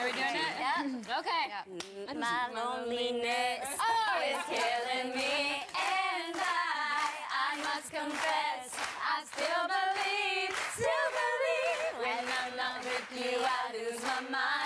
we doing it? Yeah. Okay. Yeah. My loneliness is killing me, and I must confess, I still believe, when I'm not with you, I lose my mind.